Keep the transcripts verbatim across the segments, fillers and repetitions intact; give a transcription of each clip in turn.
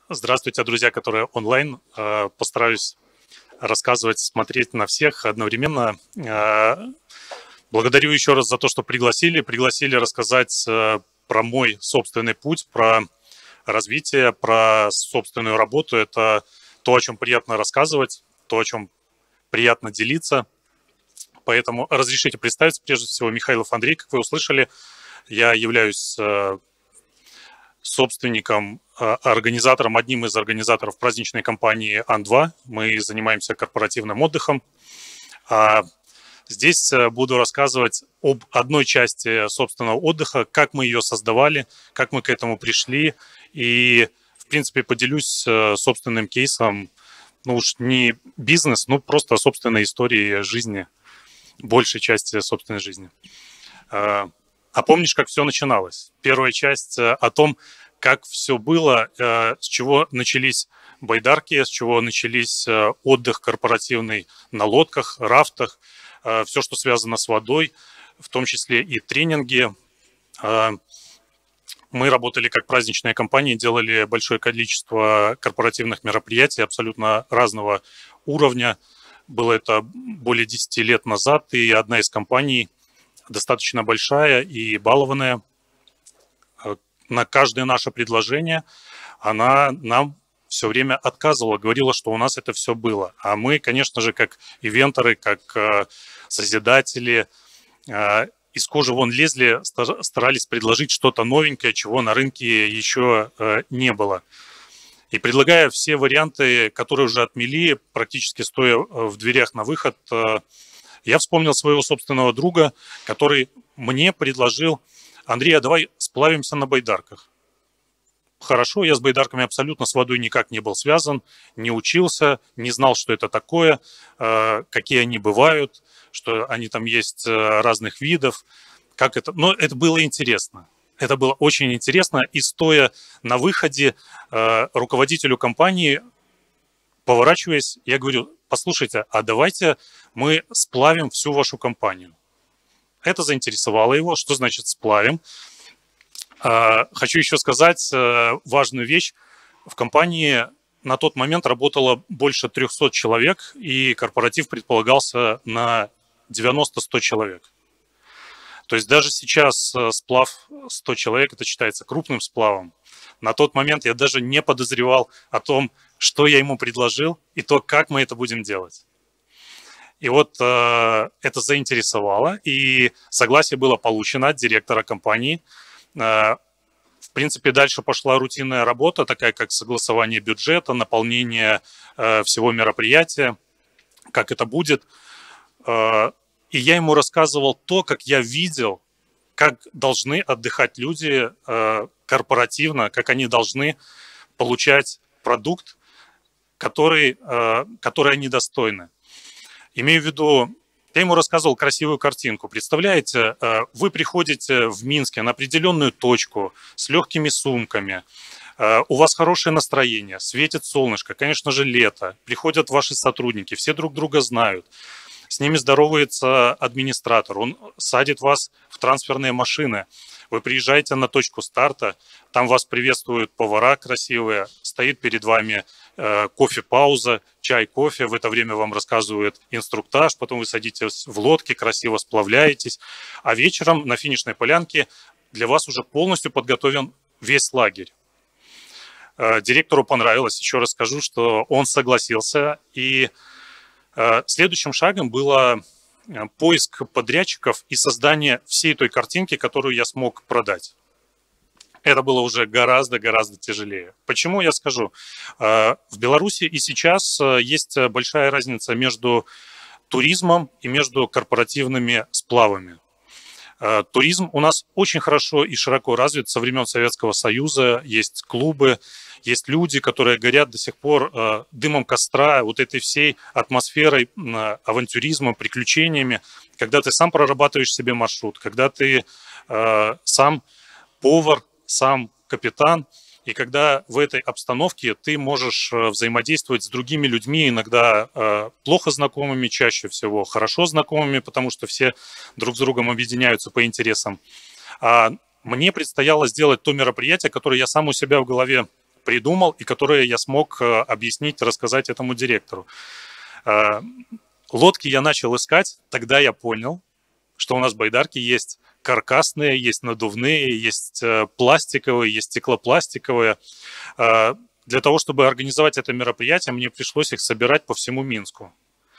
Здравствуйте, друзья, которые онлайн. Э, Постараюсь рассказывать, смотреть на всех одновременно. Э, Благодарю еще раз за то, что пригласили. Пригласили рассказать э, про мой собственный путь, про развитие, про собственную работу. Это то, о чем приятно рассказывать, то, о чем приятно делиться. Поэтому разрешите представиться. Прежде всего, Михайлов Андрей, как вы услышали. Я являюсь э, собственником, организатором, одним из организаторов праздничной кампании Ан два. Мы занимаемся корпоративным отдыхом. Здесь буду рассказывать об одной части собственного отдыха, как мы ее создавали, как мы к этому пришли. И, в принципе, поделюсь собственным кейсом, ну уж не бизнес, ну просто собственной историей жизни, большей части собственной жизни. А помнишь, как все начиналось? Первая часть о том, как все было, с чего начались байдарки, с чего начались отдых корпоративный на лодках, рафтах, все, что связано с водой, в том числе и тренинги. Мы работали как праздничная компания, делали большое количество корпоративных мероприятий абсолютно разного уровня. Было это более десяти лет назад, и одна из компаний, достаточно большая и балованная, на каждое наше предложение она нам все время отказывала, говорила, что у нас это все было. А мы, конечно же, как ивенторы, как созидатели, из кожи вон лезли, старались предложить что-то новенькое, чего на рынке еще не было. И предлагая все варианты, которые уже отмели, практически стоя в дверях на выход, я вспомнил своего собственного друга, который мне предложил: Андрей, а давай сплавимся на байдарках. Хорошо, я с байдарками абсолютно с водой никак не был связан, не учился, не знал, что это такое, какие они бывают, что они там есть разных видов, как это. Но это было интересно. Это было очень интересно. И стоя на выходе руководителю компании, поворачиваясь, я говорю: послушайте, а давайте мы сплавим всю вашу компанию. Это заинтересовало его. Что значит сплавим? Хочу еще сказать важную вещь. В компании на тот момент работало больше трехсот человек, и корпоратив предполагался на девяносто-сто человек. То есть даже сейчас сплав сто человек, это считается крупным сплавом. На тот момент я даже не подозревал о том, что я ему предложил, и то, как мы это будем делать. И вот э, это заинтересовало, и согласие было получено от директора компании. Э, в принципе, дальше пошла рутинная работа, такая как согласование бюджета, наполнение э, всего мероприятия, как это будет. Э, и я ему рассказывал то, как я видел, как должны отдыхать люди э, корпоративно, как они должны получать продукт, который, э, который они достойны. Имею в виду, я ему рассказывал красивую картинку. Представляете, вы приходите в Минске на определенную точку с легкими сумками, у вас хорошее настроение, светит солнышко, конечно же, лето, приходят ваши сотрудники, все друг друга знают. С ними здоровается администратор, он садит вас в трансферные машины. Вы приезжаете на точку старта, там вас приветствуют повара красивые, стоит перед вами э, кофе-пауза, чай, кофе, в это время вам рассказывают инструктаж, потом вы садитесь в лодке, красиво сплавляетесь, а вечером на финишной полянке для вас уже полностью подготовлен весь лагерь. Э, директору понравилось, еще раз скажу, что он согласился, и э, следующим шагом было поиск подрядчиков и создание всей той картинки, которую я смог продать. Это было уже гораздо-гораздо тяжелее. Почему, я скажу. В Беларуси и сейчас есть большая разница между туризмом и между корпоративными сплавами. Туризм у нас очень хорошо и широко развит со времен Советского Союза. Есть клубы, есть люди, которые горят до сих пор э, дымом костра, вот этой всей атмосферой э, авантюризма, приключениями, когда ты сам прорабатываешь себе маршрут, когда ты э, сам повар, сам капитан, и когда в этой обстановке ты можешь взаимодействовать с другими людьми, иногда э, плохо знакомыми, чаще всего хорошо знакомыми, потому что все друг с другом объединяются по интересам. А мне предстояло сделать то мероприятие, которое я сам у себя в голове придумал и которые я смог объяснить, рассказать этому директору. Лодки я начал искать, тогда я понял, что у нас байдарки есть каркасные, есть надувные, есть пластиковые, есть стеклопластиковые. Для того, чтобы организовать это мероприятие, мне пришлось их собирать по всему Минску.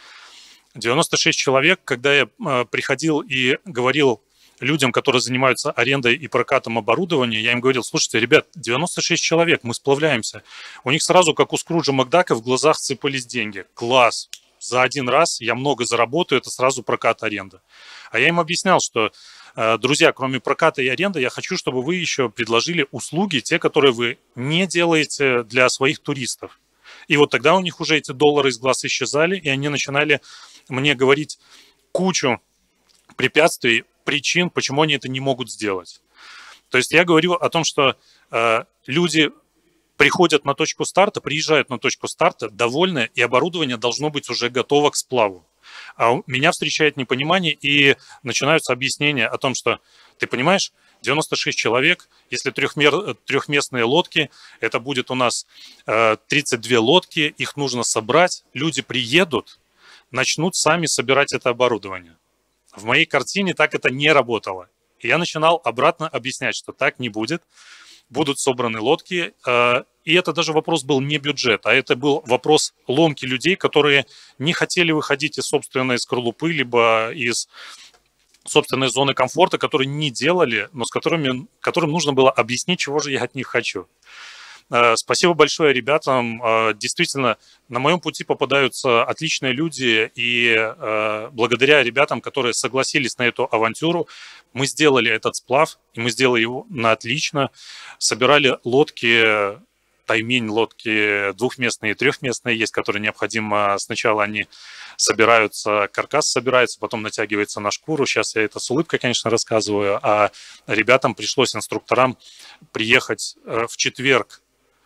девяносто шесть человек, когда я приходил и говорил людям, которые занимаются арендой и прокатом оборудования, я им говорил: слушайте, ребят, девяносто шесть человек, мы сплавляемся. У них сразу, как у Скруджа Макдака, в глазах сыпались деньги. Класс! За один раз я много заработаю, это сразу прокат, аренда. А я им объяснял, что, друзья, кроме проката и аренды, я хочу, чтобы вы еще предложили услуги, те, которые вы не делаете для своих туристов. И вот тогда у них уже эти доллары из глаз исчезали, и они начинали мне говорить кучу препятствий, причин, почему они это не могут сделать. То есть я говорю о том, что э, люди приходят на точку старта, приезжают на точку старта, довольны, и оборудование должно быть уже готово к сплаву. А у меня встречает непонимание, и начинаются объяснения о том, что, ты понимаешь, девяносто шесть человек, если трехмер, трехместные лодки, это будет у нас э, тридцать две лодки, их нужно собрать, люди приедут, начнут сами собирать это оборудование. В моей картине так это не работало. И я начинал обратно объяснять, что так не будет. Будут собраны лодки. И это даже вопрос был не бюджет, а это был вопрос ломки людей, которые не хотели выходить из собственной скорлупы, либо из собственной зоны комфорта, которые не делали, но с которыми, которым нужно было объяснить, чего же я от них хочу. Спасибо большое ребятам. Действительно, на моем пути попадаются отличные люди, и благодаря ребятам, которые согласились на эту авантюру, мы сделали этот сплав, и мы сделали его на отлично. Собирали лодки, таймень, лодки двухместные и трехместные есть, которые необходимо. Сначала они собираются, каркас собирается, потом натягивается на шкуру. Сейчас я это с улыбкой, конечно, рассказываю. А ребятам пришлось, инструкторам, приехать в четверг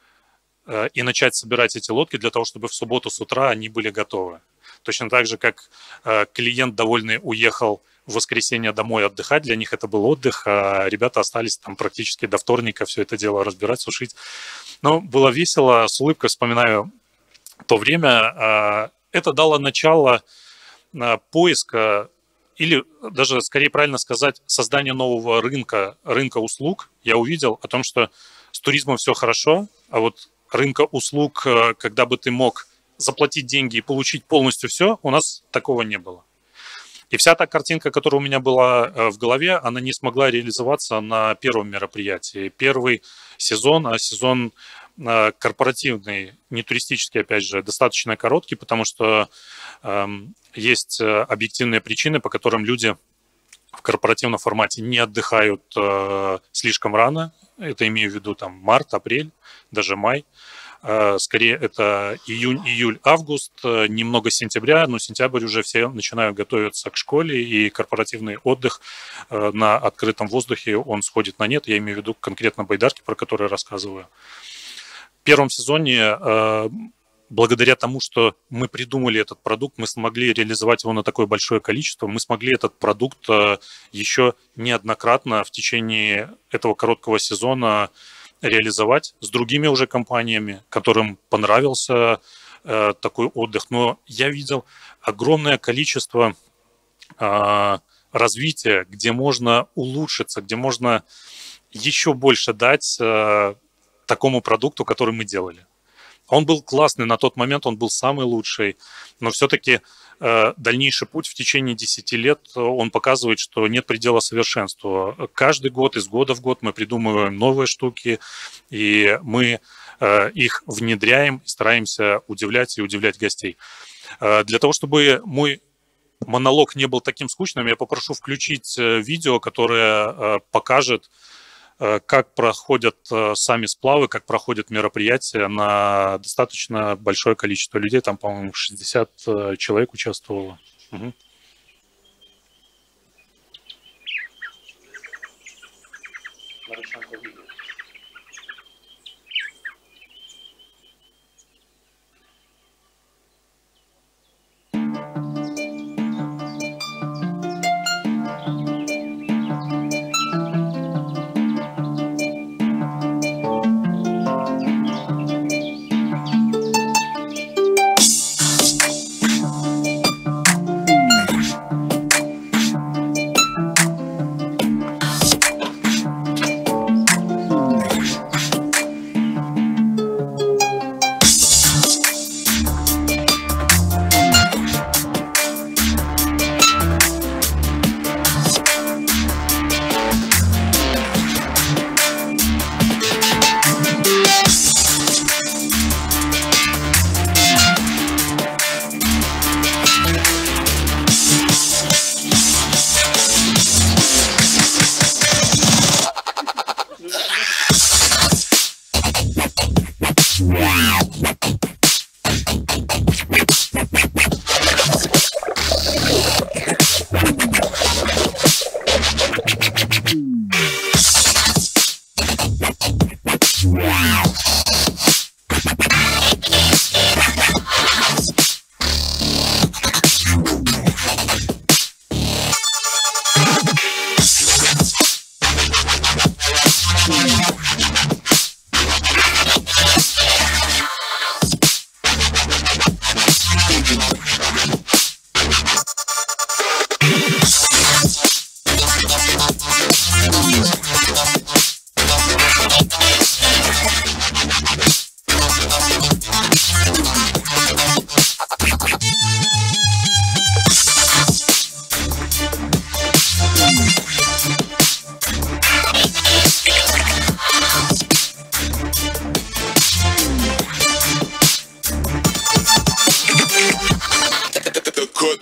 и начать собирать эти лодки для того, чтобы в субботу с утра они были готовы. Точно так же, как клиент довольный уехал в воскресенье домой отдыхать, для них это был отдых, а ребята остались там практически до вторника все это дело разбирать, сушить. Но было весело, с улыбкой вспоминаю то время. Это дало начало поиска, или даже, скорее правильно сказать, создания нового рынка, рынка услуг. Я увидел о том, что с туризмом все хорошо, а вот рынка услуг, когда бы ты мог заплатить деньги и получить полностью все, у нас такого не было. И вся та картинка, которая у меня была в голове, она не смогла реализоваться на первом мероприятии. Первый сезон, а сезон корпоративный, не туристический, опять же, достаточно короткий, потому что э, есть объективные причины, по которым люди в корпоративном формате не отдыхают э, слишком рано. Это имею в виду там март, апрель, даже май. Э, скорее это июнь, июль, август, э, немного сентября, но сентябрь уже все начинают готовиться к школе, и корпоративный отдых э, на открытом воздухе, он сходит на нет. Я имею в виду конкретно байдарки, про которые рассказываю. В первом сезоне, э, благодаря тому, что мы придумали этот продукт, мы смогли реализовать его на такое большое количество, мы смогли этот продукт еще неоднократно в течение этого короткого сезона реализовать с другими уже компаниями, которым понравился э, такой отдых. Но я видел огромное количество э, развития, где можно улучшиться, где можно еще больше дать э, такому продукту, который мы делали. Он был классный на тот момент, он был самый лучший, но все-таки э, дальнейший путь в течение десяти лет, он показывает, что нет предела совершенству. Каждый год, из года в год мы придумываем новые штуки, и мы э, их внедряем, стараемся удивлять и удивлять гостей. Э, для того, чтобы мой монолог не был таким скучным, я попрошу включить видео, которое э, покажет, как проходят сами сплавы, как проходят мероприятия на достаточно большое количество людей. Там, по-моему, шестьдесят человек участвовало. Угу.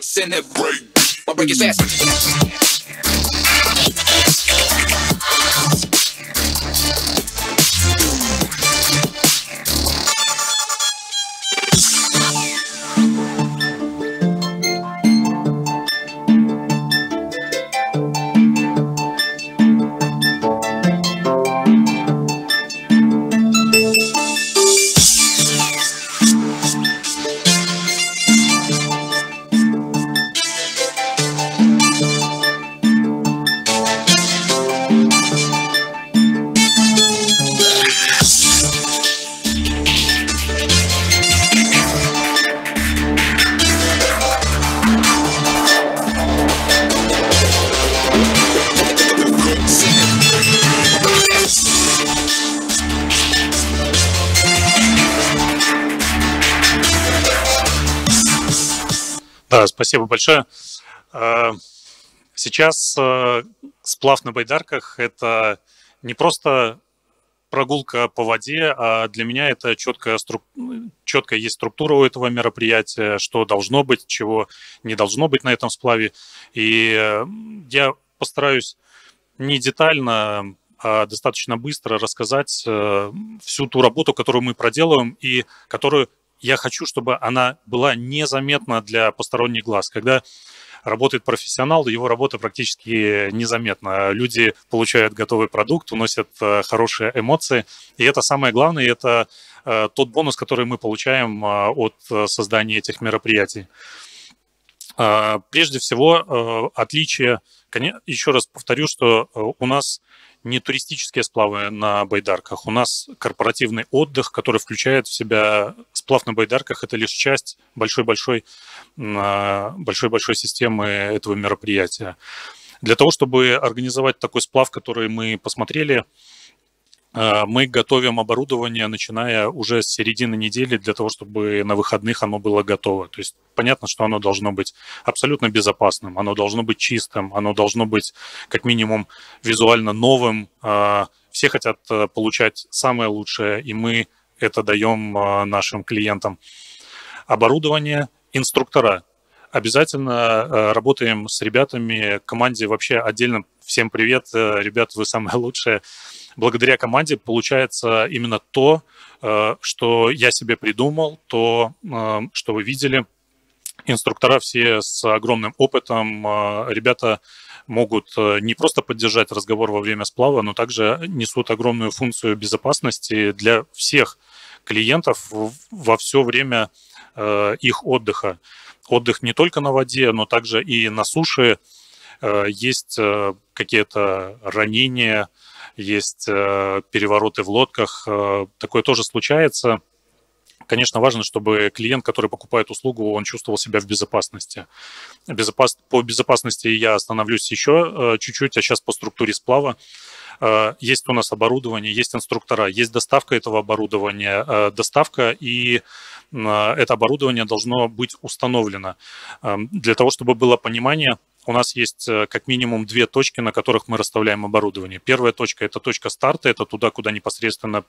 Send that break. My break is fast. Да, спасибо большое. Сейчас сплав на байдарках – это не просто прогулка по воде, а для меня это четкая, струк... четкая есть структура у этого мероприятия, что должно быть, чего не должно быть на этом сплаве. И я постараюсь не детально, а достаточно быстро рассказать всю ту работу, которую мы проделываем и которую я хочу, чтобы она была незаметна для посторонних глаз. Когда работает профессионал, его работа практически незаметна. Люди получают готовый продукт, уносят хорошие эмоции. И это самое главное, это тот бонус, который мы получаем от создания этих мероприятий. Прежде всего, отличие, еще раз повторю, что у нас не туристические сплавы на байдарках, у нас корпоративный отдых, который включает в себя сплав на байдарках, это лишь часть большой-большой большой-большой системы этого мероприятия. Для того, чтобы организовать такой сплав, который мы посмотрели, мы готовим оборудование, начиная уже с середины недели, для того, чтобы на выходных оно было готово. То есть понятно, что оно должно быть абсолютно безопасным, оно должно быть чистым, оно должно быть как минимум визуально новым. Все хотят получать самое лучшее, и мы это даем нашим клиентам. Оборудование, инструктора. Обязательно работаем с ребятами, команде вообще отдельно. Всем привет, ребят, вы самые лучшие. Благодаря команде получается именно то, что я себе придумал, то, что вы видели. Инструктора все с огромным опытом. Ребята могут не просто поддержать разговор во время сплава, но также несут огромную функцию безопасности для всех клиентов во все время их отдыха. Отдых не только на воде, но также и на суше. Есть какие-то ранения, есть перевороты в лодках. Такое тоже случается. Конечно, важно, чтобы клиент, который покупает услугу, он чувствовал себя в безопасности. Безопас... По безопасности я остановлюсь еще чуть-чуть, а сейчас по структуре сплава. Есть у нас оборудование, есть инструктора, есть доставка этого оборудования, доставка, и это оборудование должно быть установлено. Для того, чтобы было понимание, у нас есть как минимум две точки, на которых мы расставляем оборудование. Первая точка – это точка старта, это туда, куда непосредственно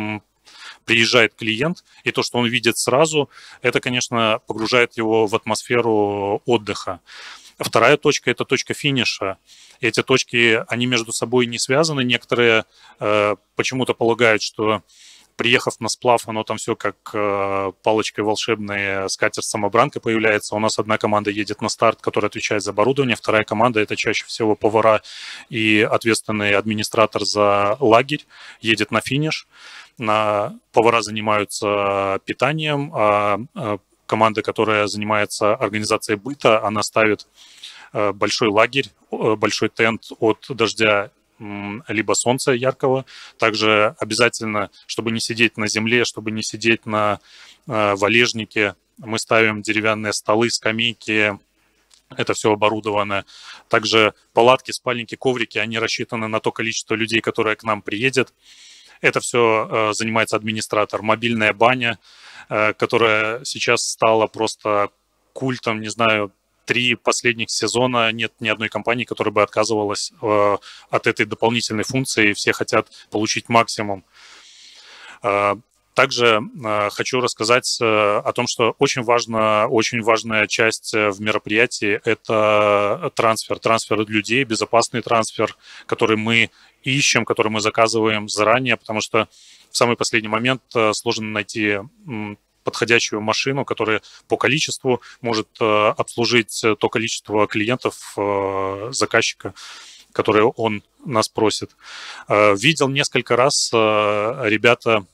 приезжает клиент, и то, что он видит сразу, это, конечно, погружает его в атмосферу отдыха. Вторая точка – это точка финиша. Эти точки, они между собой не связаны. Некоторые э, почему-то полагают, что приехав на сплав, оно там все как э, палочкой волшебной, скатерть-самобранка появляется. У нас одна команда едет на старт, которая отвечает за оборудование, вторая команда – это чаще всего повара и ответственный администратор за лагерь, едет на финиш. На... Повара занимаются питанием, а команда, которая занимается организацией быта, она ставит большой лагерь, большой тент от дождя либо солнца яркого. Также обязательно, чтобы не сидеть на земле, чтобы не сидеть на валежнике, мы ставим деревянные столы, скамейки. Это все оборудовано. Также палатки, спальники, коврики, они рассчитаны на то количество людей, которое к нам приедет. Это все занимается администратор. Мобильная баня, которая сейчас стала просто культом, не знаю, три последних сезона нет ни одной компании, которая бы отказывалась от этой дополнительной функции. Все хотят получить максимум. Также э, хочу рассказать э, о том, что очень важно, очень важная часть в мероприятии – это трансфер, трансфер людей, безопасный трансфер, который мы ищем, который мы заказываем заранее, потому что в самый последний момент э, сложно найти м, подходящую машину, которая по количеству может э, обслужить то количество клиентов э, заказчика, которые он нас просит. Э, видел несколько раз э, ребята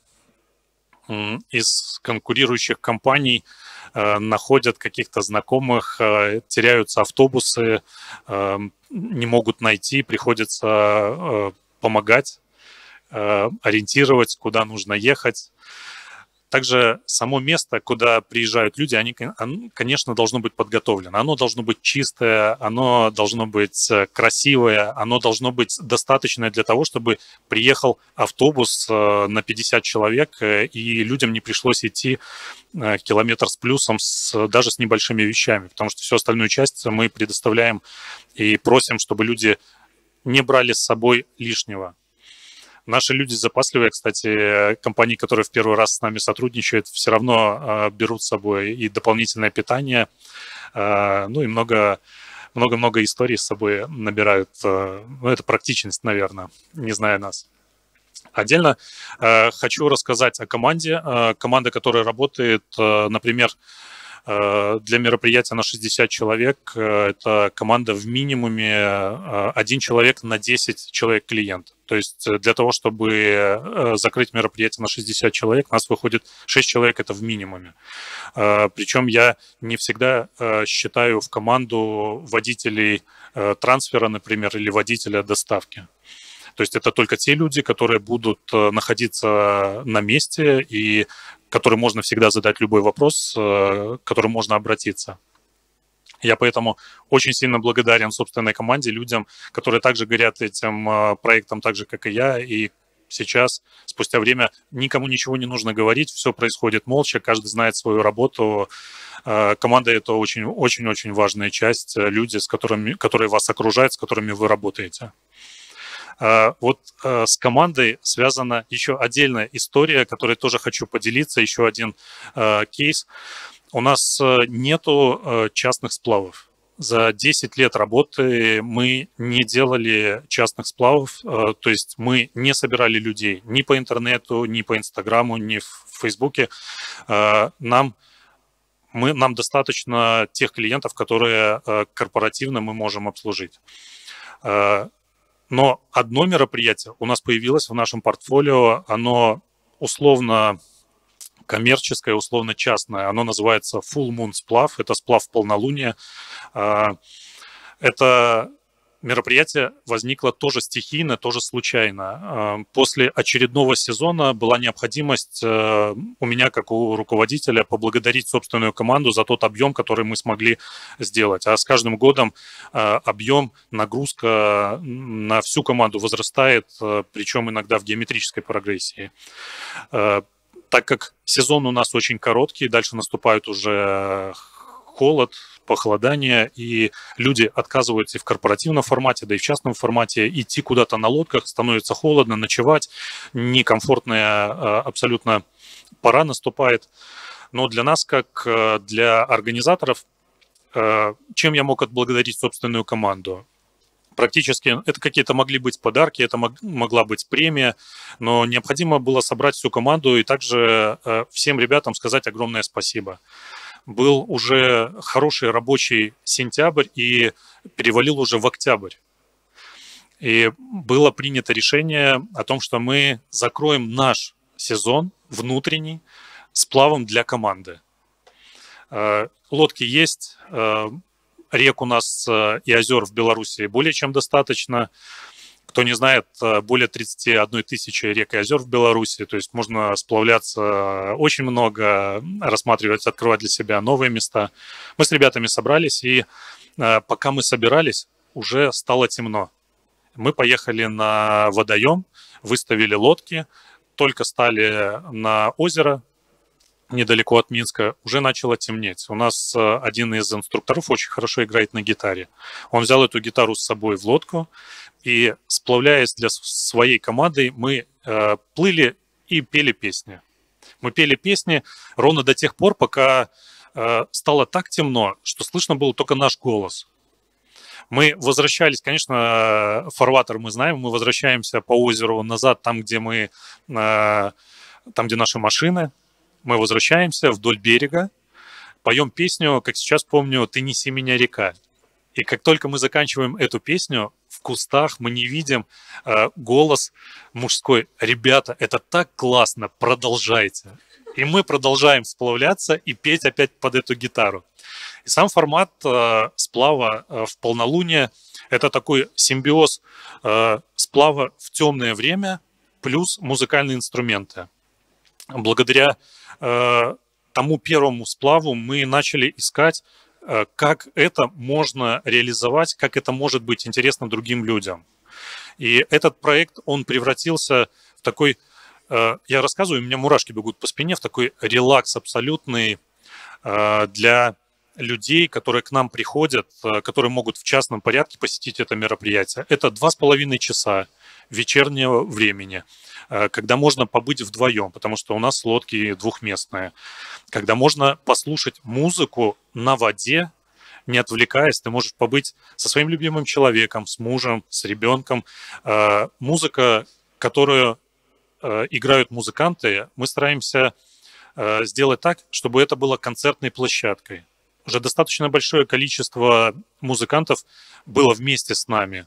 из конкурирующих компаний э, находят каких-то знакомых, э, теряются автобусы, э, не могут найти, приходится э, помогать, э, ориентировать, куда нужно ехать. Также само место, куда приезжают люди, они, конечно, должно быть подготовлено. Оно должно быть чистое, оно должно быть красивое, оно должно быть достаточное для того, чтобы приехал автобус на пятьдесят человек, и людям не пришлось идти километр с плюсом, с, даже с небольшими вещами, потому что всю остальную часть мы предоставляем и просим, чтобы люди не брали с собой лишнего. Наши люди запасливые, кстати, компании, которые в первый раз с нами сотрудничают, все равно э, берут с собой и дополнительное питание, э, ну и много, много-много историй с собой набирают. Э, ну, это практичность, наверное, не зная нас. Отдельно э, хочу рассказать о команде. Э, команда, которая работает, э, например, для мероприятия на шестьдесят человек, это команда в минимуме один человек на десять человек клиент. То есть для того, чтобы закрыть мероприятие на шестьдесят человек, у нас выходит шесть человек, это в минимуме. Причем я не всегда считаю в команду водителей трансфера, например, или водителя доставки. То есть это только те люди, которые будут находиться на месте и которым можно всегда задать любой вопрос, к которому можно обратиться. Я поэтому очень сильно благодарен собственной команде, людям, которые также горят этим проектом, так же, как и я. И сейчас, спустя время, никому ничего не нужно говорить, все происходит молча, каждый знает свою работу. Команда – это очень-очень важная часть, люди, с которыми, которые вас окружают, с которыми вы работаете. Вот с командой связана еще отдельная история, которой тоже хочу поделиться, еще один кейс. У нас нету частных сплавов. За десять лет работы мы не делали частных сплавов, то есть мы не собирали людей ни по интернету, ни по Инстаграму, ни в Фейсбуке. Нам, мы, нам достаточно тех клиентов, которые корпоративно мы можем обслужить. Но одно мероприятие у нас появилось в нашем портфолио, оно условно коммерческое, условно частное. Оно называется Full Moon сплав, это сплав в полнолуние. Это мероприятие возникло тоже стихийно, тоже случайно. После очередного сезона была необходимость у меня, как у руководителя, поблагодарить собственную команду за тот объем, который мы смогли сделать. А с каждым годом объем, нагрузка на всю команду возрастает, причем иногда в геометрической прогрессии. Так как сезон у нас очень короткий, дальше наступает уже холод, похолодание, и люди отказываются и в корпоративном формате, да и в частном формате идти куда-то на лодках, становится холодно, ночевать, некомфортная абсолютно пора наступает. Но для нас, как для организаторов, чем я мог отблагодарить собственную команду? Практически это какие-то могли быть подарки, это мог, могла быть премия, но необходимо было собрать всю команду и также всем ребятам сказать огромное спасибо. Был уже хороший рабочий сентябрь и перевалил уже в октябрь. И было принято решение о том, что мы закроем наш сезон внутренний сплавом для команды. Лодки есть, рек у нас и озер в Беларуси более чем достаточно. Кто не знает, более тридцати одной тысячи рек и озер в Беларуси, то есть можно сплавляться очень много, рассматривать, открывать для себя новые места. Мы с ребятами собрались, и пока мы собирались, уже стало темно. Мы поехали на водоем, выставили лодки, только стали на озеро, недалеко от Минска, уже начало темнеть. У нас один из инструкторов очень хорошо играет на гитаре. Он взял эту гитару с собой в лодку, и, сплавляясь для своей команды, мы э, плыли и пели песни. Мы пели песни ровно до тех пор, пока э, стало так темно, что слышно было только наш голос. Мы возвращались, конечно, фарватер мы знаем, мы возвращаемся по озеру назад, там, где мы, э, там, где наши машины. Мы возвращаемся вдоль берега, поем песню, как сейчас помню, «Ты неси меня, река». И как только мы заканчиваем эту песню, в кустах мы не видим э, голос мужской. Ребята, это так классно, продолжайте. И мы продолжаем сплавляться и петь опять под эту гитару. И сам формат э, сплава э, в полнолуние – это такой симбиоз э, сплава в темное время плюс музыкальные инструменты. Благодаря э, тому первому сплаву мы начали искать, э, как это можно реализовать, как это может быть интересно другим людям. И этот проект, он превратился в такой, э, я рассказываю, у меня мурашки бегут по спине, в такой релакс абсолютный э, для людей, которые к нам приходят, э, которые могут в частном порядке посетить это мероприятие. Это два с половиной часа вечернего времени, когда можно побыть вдвоем, потому что у нас лодки двухместные, когда можно послушать музыку на воде, не отвлекаясь, ты можешь побыть со своим любимым человеком, с мужем, с ребенком. Музыка, которую играют музыканты, мы стараемся сделать так, чтобы это было концертной площадкой. Уже достаточно большое количество музыкантов было вместе с нами.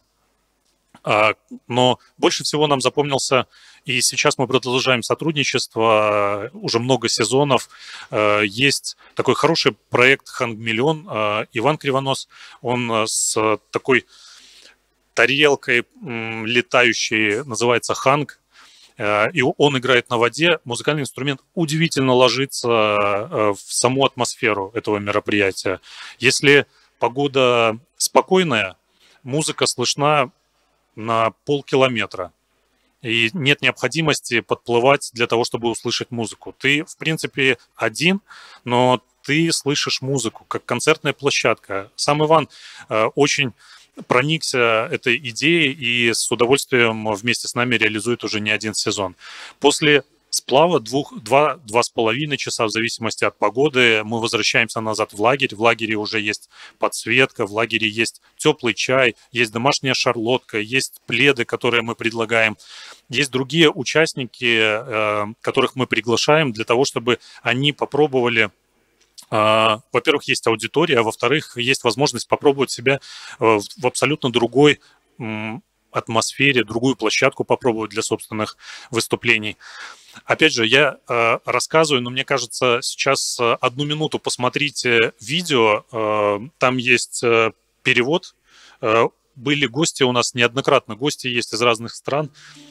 Но больше всего нам запомнился, и сейчас мы продолжаем сотрудничество, уже много сезонов. Есть такой хороший проект «Хангмиллион». Иван Кривонос, он с такой тарелкой летающей, называется «Ханг», и он играет на воде. Музыкальный инструмент удивительно ложится в саму атмосферу этого мероприятия. Если погода спокойная, музыка слышна на полкилометра. И нет необходимости подплывать для того, чтобы услышать музыку. Ты, в принципе, один, но ты слышишь музыку, как концертная площадка. Сам Иван э, очень проникся этой идеей и с удовольствием вместе с нами реализует уже не один сезон. После сплава двух, два, два с половиной часа, в зависимости от погоды, мы возвращаемся назад в лагерь. В лагере уже есть подсветка, в лагере есть теплый чай, есть домашняя шарлотка, есть пледы, которые мы предлагаем. Есть другие участники, которых мы приглашаем для того, чтобы они попробовали. Во-первых, есть аудитория, а во-вторых, есть возможность попробовать себя в абсолютно другой атмосфере, другую площадку попробовать для собственных выступлений. Опять же, я э, рассказываю, но мне кажется, сейчас э, одну минуту посмотрите видео, э, там есть э, перевод. Э, были гости у нас неоднократно, гости есть из разных стран.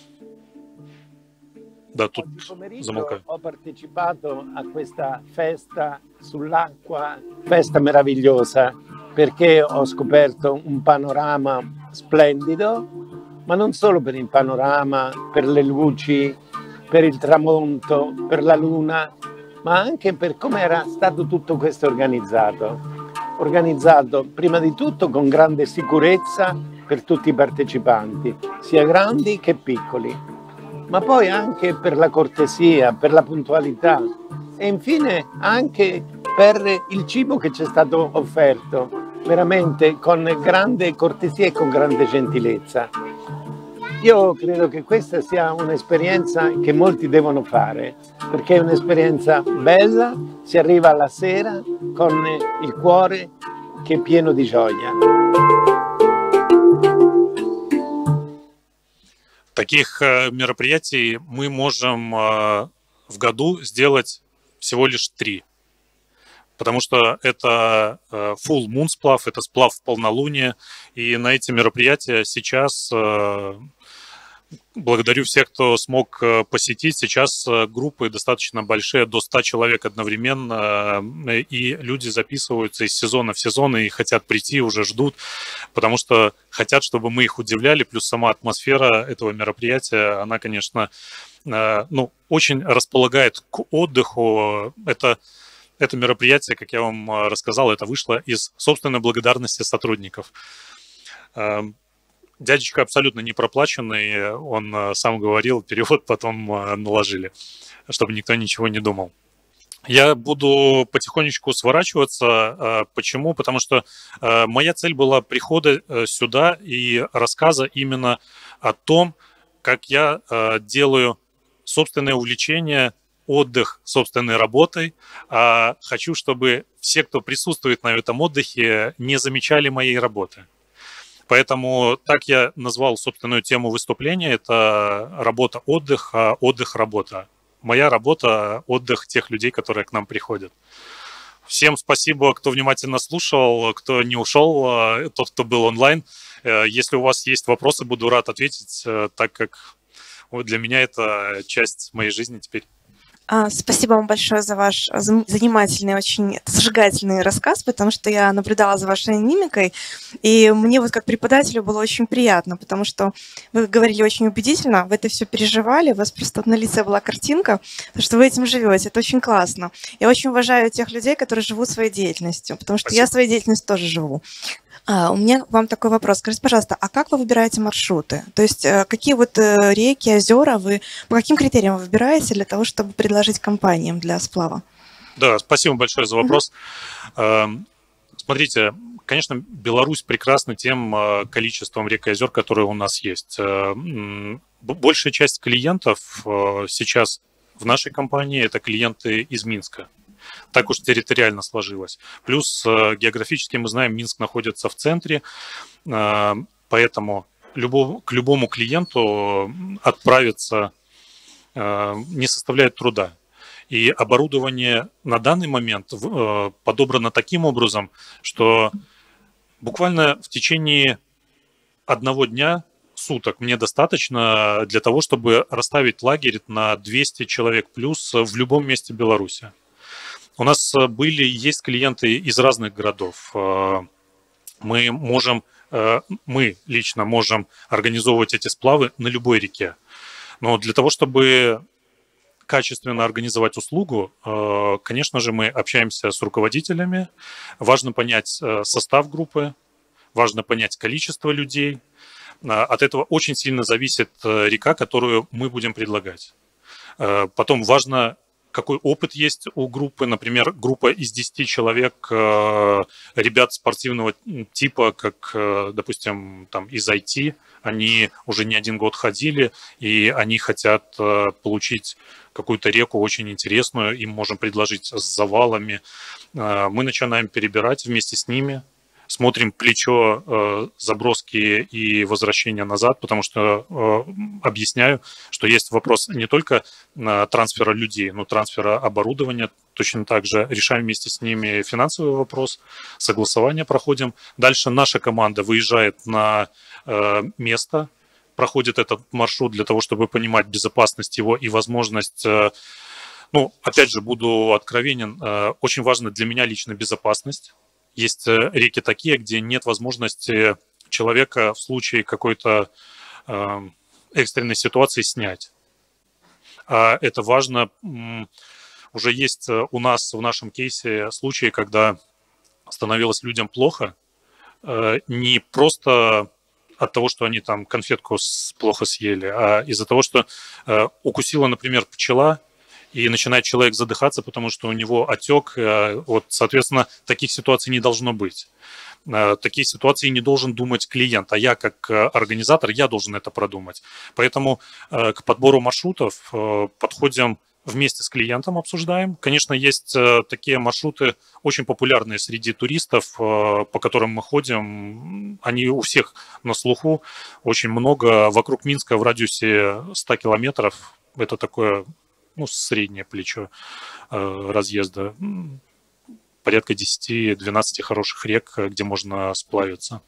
Да, тут замолкаю. Ho partecipato a questa festa sull'acqua, festa meravigliosa, perché ho scoperto un panorama splendido, ma non solo per il panorama, per le luci, per il tramonto, per la luna, ma anche per come era stato tutto questo organizzato. Organizzato prima di tutto con grande sicurezza per tutti i partecipanti, sia grandi che piccoli, ma poi anche per la cortesia, per la puntualità e infine anche per il cibo che ci è stato offerto, veramente con grande cortesia e con grande gentilezza. Io credo che questa sia un'esperienza che molti devono fare, perché è un'esperienza bella, si arriva alla sera con il cuore che è pieno di gioia. Таких мероприятий мы можем в году сделать всего лишь три. Потому что это full moon сплав, это сплав в полнолуние. И на эти мероприятия сейчас, благодарю всех, кто смог посетить, сейчас группы достаточно большие, до ста человек одновременно, и люди записываются из сезона в сезон и хотят прийти, уже ждут, потому что хотят, чтобы мы их удивляли, плюс сама атмосфера этого мероприятия, она, конечно, ну, очень располагает к отдыху. Это Это мероприятие, как я вам рассказал, это вышло из собственной благодарности сотрудников. Дядечка абсолютно не проплаченный, он сам говорил, перевод потом наложили, чтобы никто ничего не думал. Я буду потихонечку сворачиваться. Почему? Потому что моя цель была прихода сюда и рассказа именно о том, как я делаю собственное увлечение, отдых собственной работой. Хочу, чтобы все, кто присутствует на этом отдыхе, не замечали моей работы. Поэтому так я назвал собственную тему выступления. Это работа-отдых, а отдых-работа. Моя работа – отдых тех людей, которые к нам приходят. Всем спасибо, кто внимательно слушал, кто не ушел, тот, кто был онлайн. Если у вас есть вопросы, буду рад ответить, так как для меня это часть моей жизни теперь. Спасибо вам большое за ваш занимательный, очень зажигательный рассказ, потому что я наблюдала за вашей мимикой, и мне вот как преподавателю было очень приятно, потому что вы говорили очень убедительно, вы это все переживали, у вас просто на лице была картинка, потому что вы этим живете, это очень классно. Я очень уважаю тех людей, которые живут своей деятельностью, потому что Спасибо. Я своей деятельностью тоже живу. А, у меня к вам такой вопрос. Скажите, пожалуйста, а как вы выбираете маршруты? То есть какие вот реки, озера вы, по каким критериям вы выбираете для того, чтобы предложить компаниям для сплава? Да, спасибо большое за вопрос. Mm-hmm. Смотрите, конечно, Беларусь прекрасна тем количеством рек и озер, которые у нас есть. Большая часть клиентов сейчас в нашей компании – это клиенты из Минска. Так уж территориально сложилось. Плюс географически мы знаем, Минск находится в центре, поэтому любому, к любому клиенту отправиться не составляет труда. И оборудование на данный момент подобрано таким образом, что буквально в течение одного дня, суток мне достаточно для того, чтобы расставить лагерь на двести человек плюс в любом месте Беларуси. У нас были и есть клиенты из разных городов. Мы можем, мы лично можем организовывать эти сплавы на любой реке. Но для того, чтобы качественно организовать услугу, конечно же, мы общаемся с руководителями. Важно понять состав группы, важно понять количество людей. От этого очень сильно зависит река, которую мы будем предлагать. Потом важно, какой опыт есть у группы. Например, группа из десяти человек, ребят спортивного типа, как, допустим, там, из ай ти, они уже не один год ходили, и они хотят получить какую-то реку очень интересную, им можем предложить с завалами. Мы начинаем перебирать вместе с ними, смотрим плечо заброски и возвращения назад, потому что объясняю, что есть вопрос не только трансфера людей, но трансфера оборудования. Точно так же решаем вместе с ними финансовый вопрос, согласование проходим. Дальше наша команда выезжает на место, проходит этот маршрут для того, чтобы понимать безопасность его и возможность. Ну, опять же, буду откровенен, очень важна для меня лично безопасность. Есть реки такие, где нет возможности человека в случае какой-то э, экстренной ситуации снять. А это важно. Уже есть у нас в нашем кейсе случаи, когда становилось людям плохо, э, не просто от того, что они там конфетку плохо съели, а из-за того, что э, укусила, например, пчела, и начинает человек задыхаться, потому что у него отек. Вот, соответственно, таких ситуаций не должно быть. Такие ситуации не должен думать клиент, а я как организатор, я должен это продумать. Поэтому к подбору маршрутов подходим вместе с клиентом, обсуждаем. Конечно, есть такие маршруты очень популярные среди туристов, по которым мы ходим. Они у всех на слуху, очень много. Вокруг Минска в радиусе ста километров. Это такое... ну, среднее плечо э, разъезда, порядка десяти-двенадцати хороших рек, где можно сплавиться.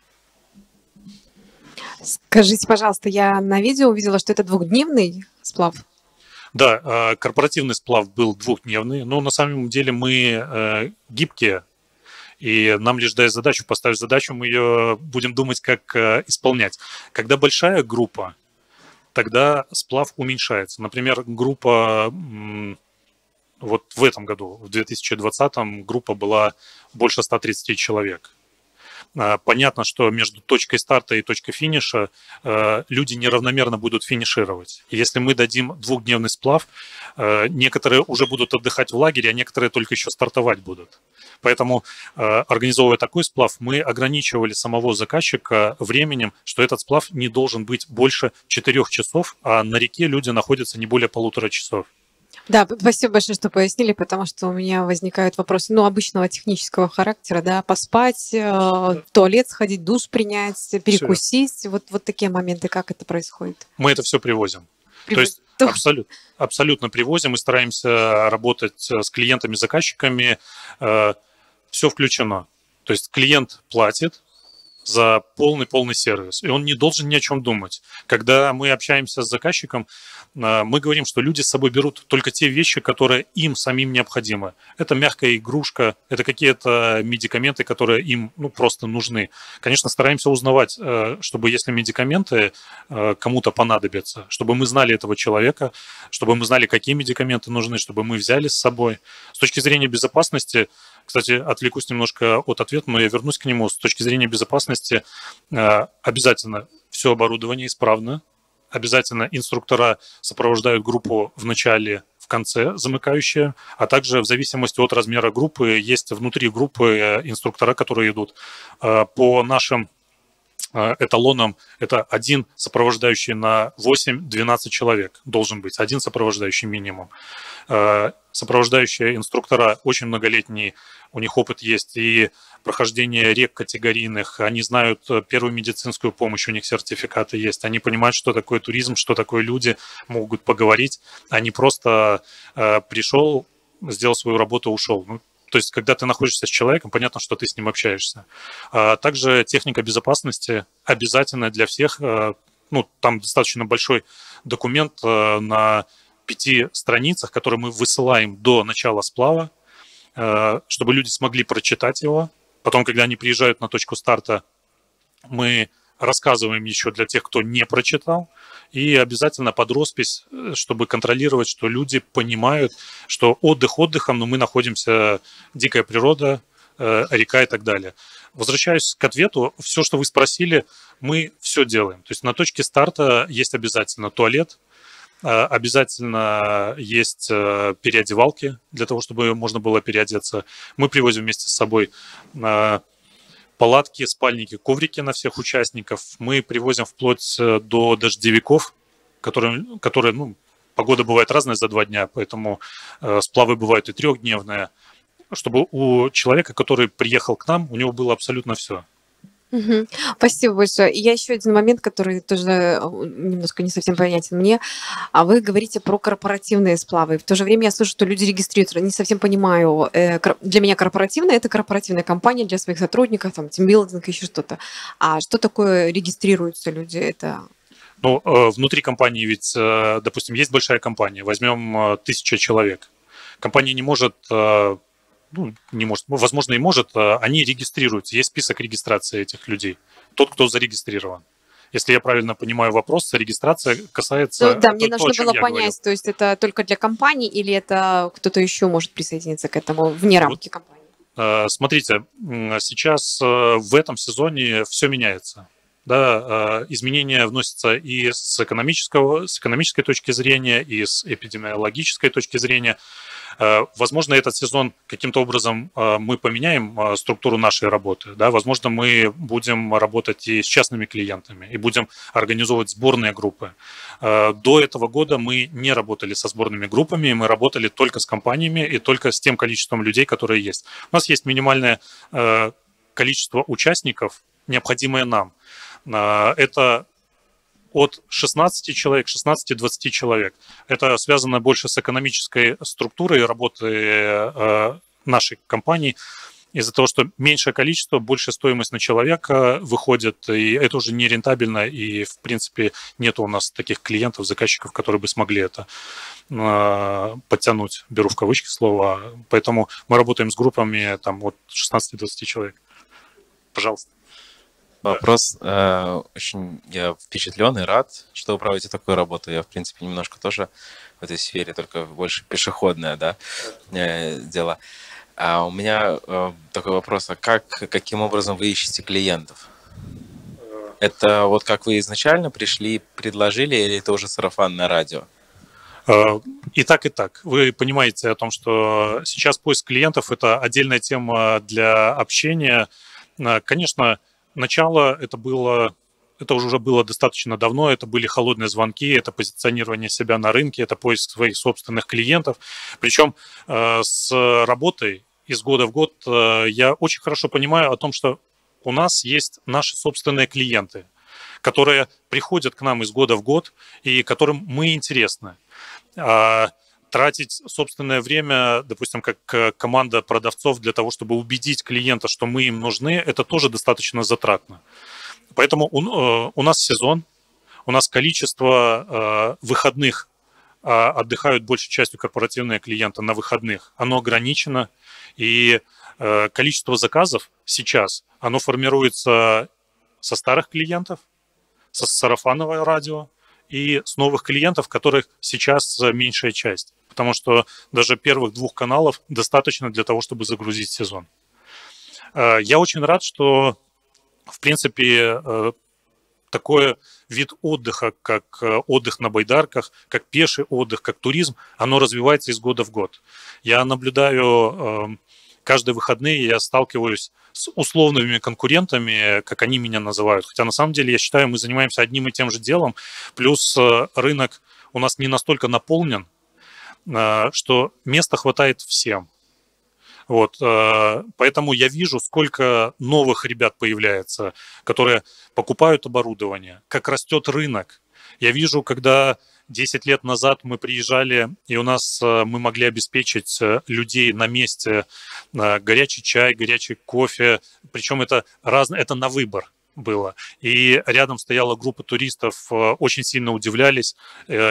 Скажите, пожалуйста, я на видео увидела, что это двухдневный сплав. Да, э, корпоративный сплав был двухдневный, но на самом деле мы э, гибкие, и нам лишь дай задачу, поставишь задачу, мы ее будем думать, как э, исполнять. Когда большая группа, тогда сплав уменьшается. Например, группа, вот в этом году, в две тысячи двадцатом, группа была больше ста тридцати человек. понятно, что между точкой старта и точкой финиша люди неравномерно будут финишировать. И если мы дадим двухдневный сплав, некоторые уже будут отдыхать в лагере, а некоторые только еще стартовать будут. Поэтому, организовывая такой сплав, мы ограничивали самого заказчика временем, что этот сплав не должен быть больше четырех часов, а на реке люди находятся не более полутора часов. Да, спасибо большое, что пояснили, потому что у меня возникают вопросы, ну, обычного технического характера, да, поспать, э, в туалет сходить, душ принять, перекусить, вот, вот такие моменты, как это происходит? Мы это все привозим. То есть абсолютно, абсолютно привозим и стараемся работать с клиентами-заказчиками. Все включено. То есть клиент платит за полный-полный сервис, и он не должен ни о чем думать. Когда мы общаемся с заказчиком, мы говорим, что люди с собой берут только те вещи, которые им самим необходимы. Это мягкая игрушка, это какие-то медикаменты, которые им ну, просто нужны. Конечно, стараемся узнавать, чтобы если медикаменты кому-то понадобятся, чтобы мы знали этого человека, чтобы мы знали, какие медикаменты нужны, чтобы мы взяли с собой. С точки зрения безопасности, кстати, отвлекусь немножко от ответа, но я вернусь к нему. С точки зрения безопасности обязательно все оборудование исправно, обязательно инструктора сопровождают группу в начале, в конце замыкающие, а также в зависимости от размера группы есть внутри группы инструктора, которые идут по нашим эталоном. Это один сопровождающий на восемь-двенадцать человек должен быть, один сопровождающий минимум. Сопровождающие инструктора очень многолетние, у них опыт есть и прохождение рек категорийных, они знают первую медицинскую помощь, у них сертификаты есть, они понимают, что такое туризм, что такое люди, могут поговорить, а не просто э, пришел, сделал свою работу, ушел. Ну, то есть, когда ты находишься с человеком, понятно, что ты с ним общаешься. А также техника безопасности обязательная для всех. Ну, там достаточно большой документ на пяти страницах, который мы высылаем до начала сплава, чтобы люди смогли прочитать его. Потом, когда они приезжают на точку старта, мы рассказываем еще для тех, кто не прочитал, и обязательно под роспись, чтобы контролировать, что люди понимают, что отдых отдыхом, но мы находимся, дикая природа, река и так далее. Возвращаюсь к ответу. Все, что вы спросили, мы все делаем. То есть на точке старта есть обязательно туалет, обязательно есть переодевалки для того, чтобы можно было переодеться. Мы привозим вместе с собой палатки, спальники, коврики на всех участников. Мы привозим вплоть до дождевиков, которые, которые ну, погода бывает разная за два дня, поэтому сплавы бывают и трехдневные, чтобы у человека, который приехал к нам, у него было абсолютно все. Угу. Спасибо большое. И я еще один момент, который тоже немножко не совсем понятен мне. А вы говорите про корпоративные сплавы. В то же время я слышу, что люди регистрируются. Не совсем понимаю. Для меня корпоративная – это корпоративная компания для своих сотрудников, там, тимбилдинг, еще что-то. А что такое регистрируются люди? Это... Ну, внутри компании ведь, допустим, есть большая компания. Возьмем тысяча человек. Компания не может... Ну, не может, возможно, и может, они регистрируются. Есть список регистрации этих людей. Тот, кто зарегистрирован. Если я правильно понимаю вопрос, регистрация касается... Ну, да, мне то, нужно было понять, говорил. То есть это только для компании или это кто-то еще может присоединиться к этому вне рамки вот, компании? Смотрите, сейчас в этом сезоне все меняется. Да, изменения вносятся и с, экономического, с экономической точки зрения, и с эпидемиологической точки зрения. Возможно, этот сезон каким-то образом мы поменяем структуру нашей работы. Да? Возможно, мы будем работать и с частными клиентами, и будем организовывать сборные группы. До этого года мы не работали со сборными группами, мы работали только с компаниями и только с тем количеством людей, которые есть. У нас есть минимальное количество участников, необходимое нам. Это от шестнадцати человек, шестнадцати-двадцати человек. Это связано больше с экономической структурой работы нашей компании. Из-за того, что меньшее количество, большая стоимость на человека выходит, и это уже не рентабельно, и, в принципе, нет у нас таких клиентов, заказчиков, которые бы смогли это подтянуть, беру в кавычки слово. Поэтому мы работаем с группами там, от шестнадцати-двадцати человек. Пожалуйста. Вопрос. Э, очень я впечатлен и рад, что вы проводите такую работу. Я, в принципе, немножко тоже в этой сфере, только больше пешеходное, да, э, дело. А у меня э, такой вопрос, а как, каким образом вы ищете клиентов? Это вот как вы изначально пришли, предложили, или это уже сарафанное радио? И так, и так. Вы понимаете о том, что сейчас поиск клиентов – это отдельная тема для общения. Конечно, начало это было, это уже было достаточно давно, это были холодные звонки, это позиционирование себя на рынке, это поиск своих собственных клиентов. Причем с работой из года в год я очень хорошо понимаю о том, что у нас есть наши собственные клиенты, которые приходят к нам из года в год и которым мы интересны. А тратить собственное время, допустим, как команда продавцов для того, чтобы убедить клиента, что мы им нужны, это тоже достаточно затратно. Поэтому у, у нас сезон, у нас количество выходных, отдыхают большей частью корпоративные клиенты на выходных, оно ограничено, и количество заказов сейчас, оно формируется со старых клиентов, со сарафанного радио и с новых клиентов, которых сейчас меньшая часть. Потому что даже первых двух каналов достаточно для того, чтобы загрузить сезон. Я очень рад, что, в принципе, такой вид отдыха, как отдых на байдарках, как пеший отдых, как туризм, оно развивается из года в год. Я наблюдаю каждые выходные, я сталкиваюсь с условными конкурентами, как они меня называют. Хотя на самом деле, я считаю, мы занимаемся одним и тем же делом. Плюс рынок у нас не настолько наполнен, что места хватает всем. Вот, поэтому я вижу, сколько новых ребят появляется, которые покупают оборудование, как растет рынок. Я вижу, когда десять лет назад мы приезжали, и у нас мы могли обеспечить людей на месте горячий чай, горячий кофе, причем это, разное, это на выбор было. И рядом стояла группа туристов, очень сильно удивлялись,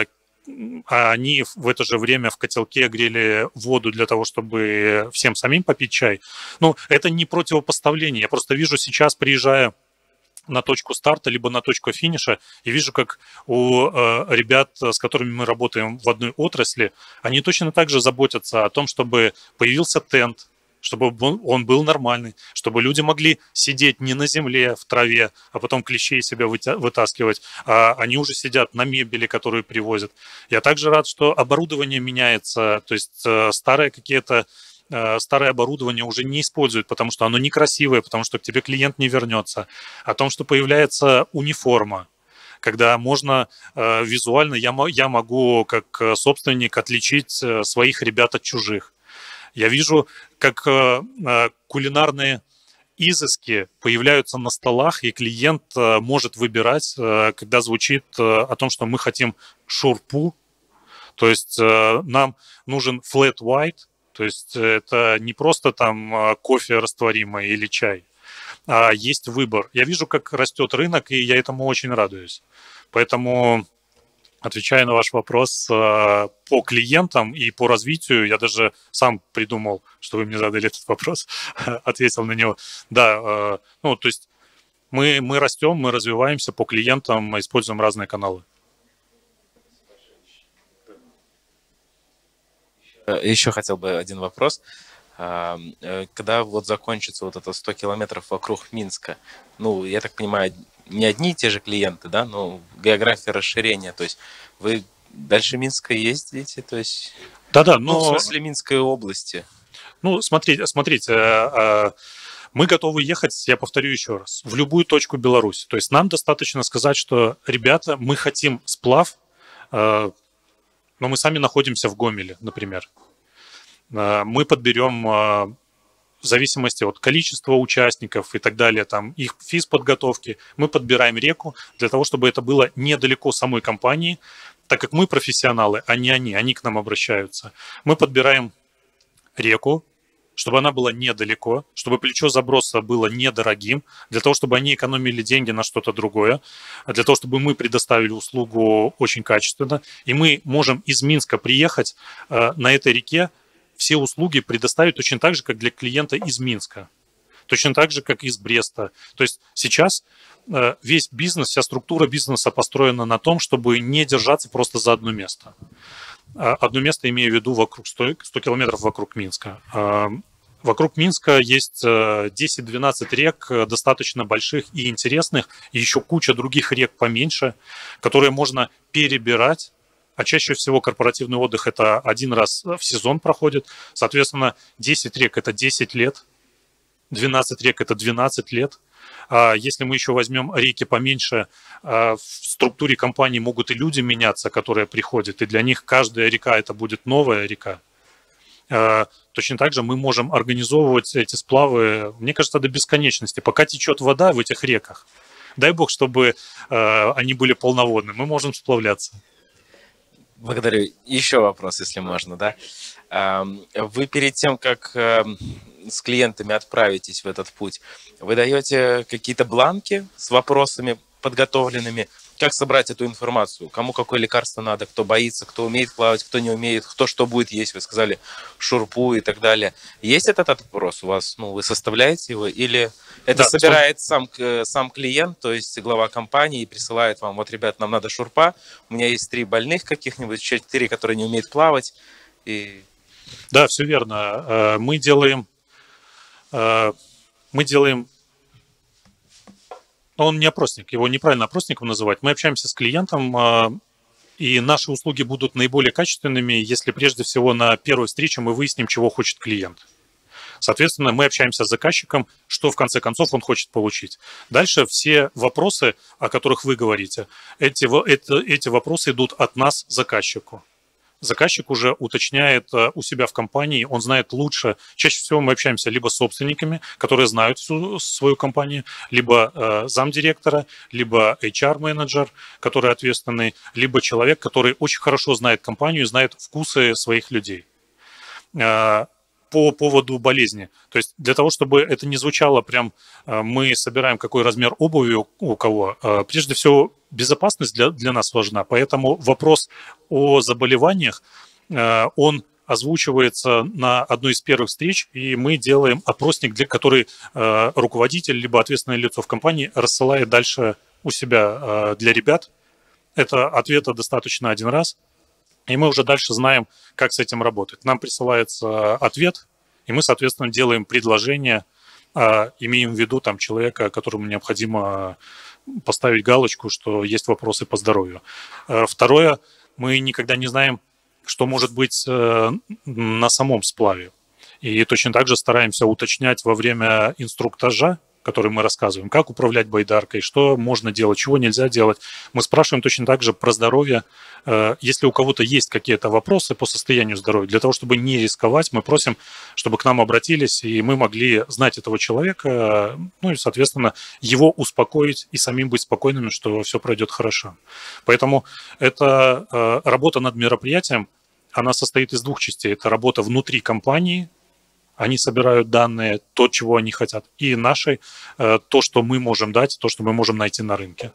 а они в это же время в котелке грели воду для того, чтобы всем самим попить чай. Ну, это не противопоставление. Я просто вижу сейчас, приезжая на точку старта, либо на точку финиша, и вижу, как у э, ребят, с которыми мы работаем в одной отрасли, они точно так же заботятся о том, чтобы появился тент, чтобы он был нормальный, чтобы люди могли сидеть не на земле, в траве, а потом клещей себя вытаскивать, а они уже сидят на мебели, которую привозят. Я также рад, что оборудование меняется, то есть старые какие-то старое оборудование уже не используют, потому что оно некрасивое, потому что к тебе клиент не вернется. О том, что появляется униформа, когда можно э, визуально, я, я могу как собственник отличить своих ребят от чужих. Я вижу, как э, кулинарные изыски появляются на столах, и клиент э, может выбирать, э, когда звучит э, о том, что мы хотим шурпу, то есть э, нам нужен flat white, то есть это не просто там кофе растворимый или чай, а есть выбор. Я вижу, как растет рынок, и я этому очень радуюсь. Поэтому, отвечая на ваш вопрос по клиентам и по развитию, я даже сам придумал, что вы мне задали этот вопрос, ответил на него. Да, ну, то есть мы, мы растем, мы развиваемся по клиентам, используем разные каналы. Еще хотел бы один вопрос. Когда вот закончится вот это сто километров вокруг Минска, ну, я так понимаю, не одни и те же клиенты, да, но география расширения, то есть вы дальше Минска ездите, то есть... Да-да, но... Ну, в смысле Минской области. Ну, смотрите, смотрите, мы готовы ехать, я повторю еще раз, в любую точку Беларуси. То есть нам достаточно сказать, что, ребята, мы хотим сплав, но мы сами находимся в Гомеле, например. Мы подберем, в зависимости от количества участников и так далее, там, их физподготовки, мы подбираем реку для того, чтобы это было недалеко самой компании, так как мы профессионалы, а не они, они к нам обращаются. Мы подбираем реку, чтобы она была недалеко, чтобы плечо заброса было недорогим, для того, чтобы они экономили деньги на что-то другое, для того, чтобы мы предоставили услугу очень качественно, и мы можем из Минска приехать э, на этой реке, все услуги предоставить точно так же, как для клиента из Минска, точно так же, как из Бреста. То есть сейчас э, весь бизнес, вся структура бизнеса построена на том, чтобы не держаться просто за одно место. Одно место имею в виду вокруг сто километров вокруг Минска. Вокруг Минска есть десять-двенадцать рек, достаточно больших и интересных, и еще куча других рек поменьше, которые можно перебирать. А чаще всего корпоративный отдых это один раз в сезон проходит. Соответственно, десять рек это десять лет, двенадцать рек это двенадцать лет. А если мы еще возьмем реки поменьше, в структуре компании могут и люди меняться, которые приходят, и для них каждая река это будет новая река. Точно так же мы можем организовывать эти сплавы, мне кажется, до бесконечности. Пока течет вода в этих реках, дай бог, чтобы они были полноводны, мы можем сплавляться. Благодарю. Еще вопрос, если можно, да? Вы перед тем, как с клиентами отправитесь в этот путь, вы даете какие-то бланки с вопросами подготовленными, как собрать эту информацию, кому какое лекарство надо, кто боится, кто умеет плавать, кто не умеет, кто что будет есть, вы сказали, шурпу и так далее. Есть этот вопрос у вас? Ну, вы составляете его или это да, собирает сам, сам клиент, то есть глава компании, и присылает вам, вот, ребят, нам надо шурпа, у меня есть три больных каких-нибудь, четыре, которые не умеют плавать. И... Да, все верно. Мы делаем, мы делаем Он не опросник, его неправильно опросником называть. Мы общаемся с клиентом, и наши услуги будут наиболее качественными, если прежде всего на первой встрече мы выясним, чего хочет клиент. Соответственно, мы общаемся с заказчиком, что в конце концов он хочет получить. Дальше все вопросы, о которых вы говорите, эти, это, эти вопросы идут от нас заказчику. Заказчик уже уточняет у себя в компании, он знает лучше. Чаще всего мы общаемся либо с собственниками, которые знают всю свою компанию, либо э, замдиректора, либо эйч ар-менеджер, который ответственный, либо человек, который очень хорошо знает компанию, знает вкусы своих людей. Э, по поводу болезни. То есть для того, чтобы это не звучало прям э, мы собираем, какой размер обуви у, у кого, э, прежде всего безопасность для, для нас важна. Поэтому вопрос о заболеваниях, э, он озвучивается на одной из первых встреч, и мы делаем опросник, для который э, руководитель либо ответственное лицо в компании рассылает дальше у себя э, для ребят. Это ответа достаточно один раз. И мы уже дальше знаем, как с этим работать. Нам присылается ответ, и мы, соответственно, делаем предложение, имеем в виду там человека, которому необходимо поставить галочку, что есть вопросы по здоровью. Второе, мы никогда не знаем, что может быть на самом сплаве. И точно так же стараемся уточнять во время инструктажа, который мы рассказываем, как управлять байдаркой, что можно делать, чего нельзя делать. Мы спрашиваем точно так же про здоровье. Если у кого-то есть какие-то вопросы по состоянию здоровья, для того, чтобы не рисковать, мы просим, чтобы к нам обратились, и мы могли знать этого человека, ну и, соответственно, его успокоить и самим быть спокойными, что все пройдет хорошо. Поэтому эта работа над мероприятием, она состоит из двух частей. Это работа внутри компании, они собирают данные, то, чего они хотят, и наши, то, что мы можем дать, то, что мы можем найти на рынке.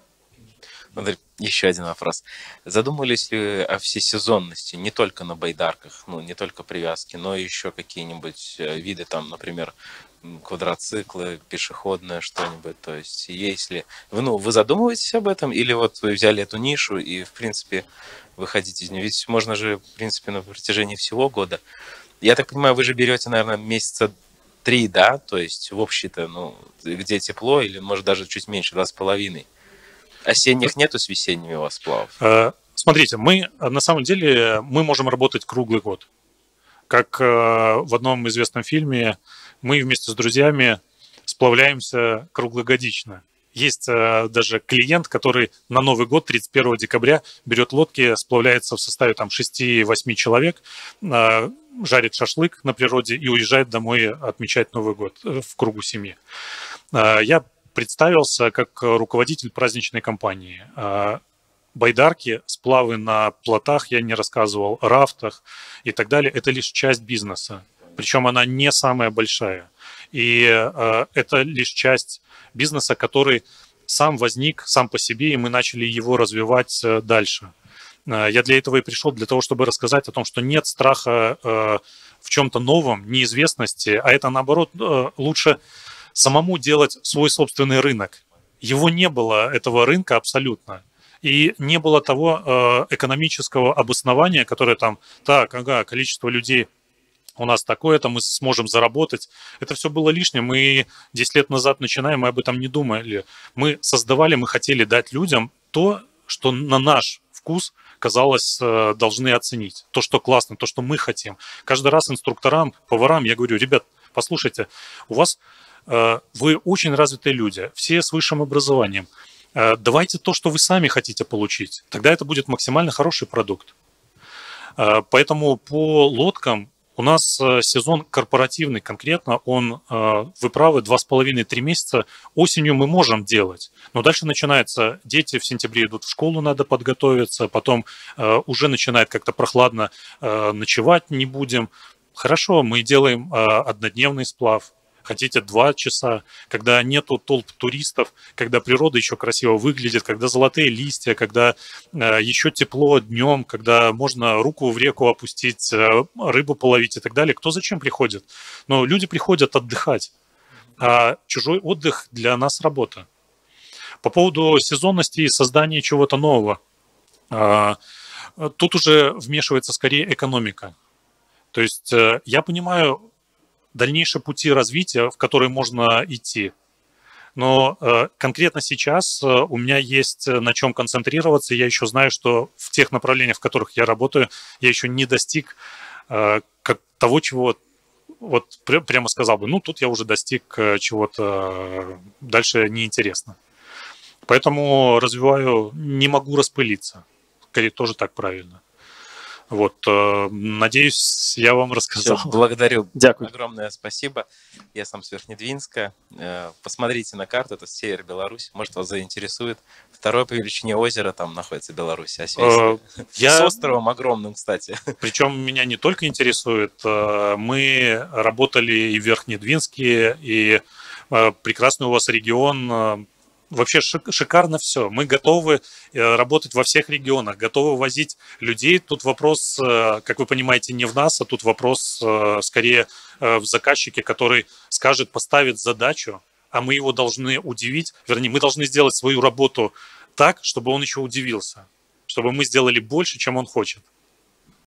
Еще один вопрос. Задумывались ли о всесезонности не только на байдарках, ну, не только привязки, но еще какие-нибудь виды, там, например, квадроциклы, пешеходное что-нибудь? То есть, если вы, ну, вы задумываетесь об этом, или вот вы взяли эту нишу и, в принципе, вы хотите из нее? Ведь можно же, в принципе, на протяжении всего года. Я так понимаю, вы же берете, наверное, месяца три, да? То есть в общей-то, ну, где тепло, или, может, даже чуть меньше, два с половиной. Осенних нету с весенними у вас сплавов? Смотрите, мы, на самом деле, мы можем работать круглый год. Как в одном известном фильме, мы вместе с друзьями сплавляемся круглогодично. Есть даже клиент, который на Новый год, тридцать первого декабря, берет лодки, сплавляется в составе там шести-восьми человек, жарит шашлык на природе и уезжает домой отмечать Новый год в кругу семьи. Я представился как руководитель праздничной компании. Байдарки, сплавы на плотах, я не рассказывал, рафтах и так далее, это лишь часть бизнеса. Причем она не самая большая. И это лишь часть бизнеса, который сам возник, сам по себе, и мы начали его развивать дальше. Я для этого и пришел, для того, чтобы рассказать о том, что нет страха в чем-то новом, неизвестности, а это, наоборот, лучше самому делать свой собственный рынок. Его не было, этого рынка, абсолютно. И не было того экономического обоснования, которое там, так, ага, количество людей у нас такое-то, мы сможем заработать. Это все было лишним. Мы десять лет назад начинаем, мы об этом не думали. Мы создавали, мы хотели дать людям то, что на наш вкус, казалось, должны оценить. То, что классно, то, что мы хотим. Каждый раз инструкторам, поварам я говорю: ребят, послушайте, у вас вы очень развитые люди, все с высшим образованием. Давайте то, что вы сами хотите получить. Тогда это будет максимально хороший продукт. Поэтому по лодкам у нас сезон корпоративный конкретно, он, вы правы, два с половиной - три месяца осенью мы можем делать. Но дальше начинается, дети в сентябре идут в школу, надо подготовиться, потом уже начинает как-то прохладно, ночевать не будем. Хорошо, мы делаем однодневный сплав. Хотите два часа, когда нету толп туристов, когда природа еще красиво выглядит, когда золотые листья, когда э, еще тепло днем, когда можно руку в реку опустить, э, рыбу половить и так далее. Кто зачем приходит? Но люди приходят отдыхать, а чужой отдых для нас работа. По поводу сезонности и создания чего-то нового. Э, тут уже вмешивается скорее экономика. То есть э, я понимаю дальнейшие пути развития, в которые можно идти. Но э, конкретно сейчас э, у меня есть на чем концентрироваться. Я еще знаю, что в тех направлениях, в которых я работаю, я еще не достиг э, как того, чего вот пр- прямо сказал бы, ну, тут я уже достиг э, чего-то, э, дальше неинтересно. Поэтому развиваю, не могу распылиться. Скорее, тоже так правильно. Вот, э, надеюсь, я вам рассказал. Всё, благодарю. Дякую. Огромное спасибо. Я сам с Верхнедвинска. Э, Посмотрите на карту, это север Беларуси, может, вас заинтересует. Второе по величине озеро там находится Беларусь, Освейское. Э, я- С островом огромным, кстати. Причем меня не только интересует, э, мы работали и в Верхнедвинске, и э, прекрасный у вас регион. э, Вообще шик- шикарно все. Мы готовы э, работать во всех регионах, готовы возить людей. Тут вопрос, э, как вы понимаете, не в нас, а тут вопрос э, скорее э, в заказчике, который скажет, поставит задачу, а мы его должны удивить. Вернее, мы должны сделать свою работу так, чтобы он еще удивился, чтобы мы сделали больше, чем он хочет.